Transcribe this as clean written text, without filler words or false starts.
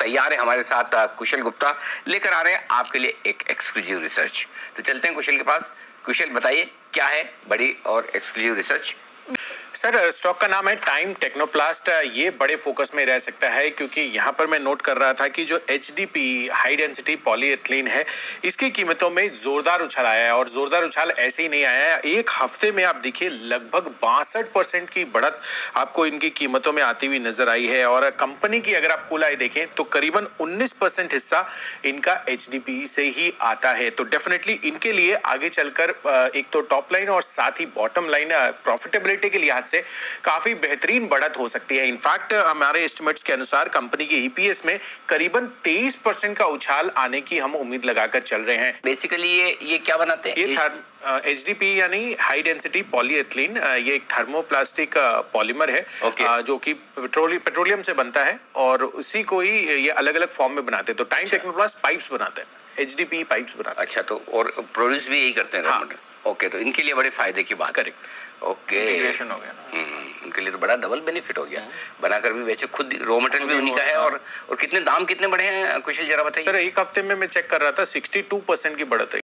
तैयार है हमारे साथ कुशल गुप्ता, लेकर आ रहे हैं आपके लिए एक एक्सक्लूसिव रिसर्च। तो चलते हैं कुशल के पास। कुशल बताइए क्या है बड़ी और एक्सक्लूसिव रिसर्च? सर, स्टॉक का नाम है टाइम टेक्नोप्लास्ट। ये बड़े फोकस में रह सकता है क्योंकि यहाँ पर मैं नोट कर रहा था कि जो HDP हाई डेंसिटी पॉलीएथिलीन है, इसकी कीमतों में जोरदार उछाल आया है। और जोरदार उछाल ऐसे ही नहीं आया है, एक हफ्ते में आप देखिए लगभग 62% की बढ़त आपको इनकी कीमतों में आती हुई नजर आई है। और कंपनी की अगर आप कुल आय देखें तो करीबन 19% हिस्सा इनका HDP से ही आता है। तो डेफिनेटली इनके लिए आगे चलकर एक तो टॉप लाइन और साथ ही बॉटम लाइन प्रॉफिटेबिलिटी के लिहाज से काफी बेहतरीन बढ़त हो सकती है। इनफैक्ट हमारे एस्टिमेट्स के अनुसार कंपनी के EPS में करीबन 23% का उछाल आने की हम उम्मीद लगाकर चल रहे हैं। बेसिकली ये क्या बनाते हैं? ये HDP यानी हाई डेंसिटी पॉलीएथिलीन, ये एक थर्मोप्लास्टिक पॉलीमर है। जो कि पेट्रोलियम से बनता है और उसी को ही ये अलग अलग फॉर्म में बनाते हैं। तो टाइम टेक्नोप्लास्ट पाइप्स बनाते हैं, HDP पाइप्स बनाते हैं। अच्छा, तो और प्रोड्यूस भी यही करते हैं? हाँ। ओके, तो इनके लिए बड़े फायदे की बात। करेक्ट। ओके, इंटीग्रेशन हो गया। उनके लिए तो बड़ा डबल बेनिफिट हो गया। बनाकर भी बेचे, खुद रॉ मटेरियल भी उन्हीं का है। और कितने दाम कितने बढ़े हैं कुशल, जरा बताइए। सर, एक हफ्ते में मैं चेक कर रहा था 62% की बढ़त है।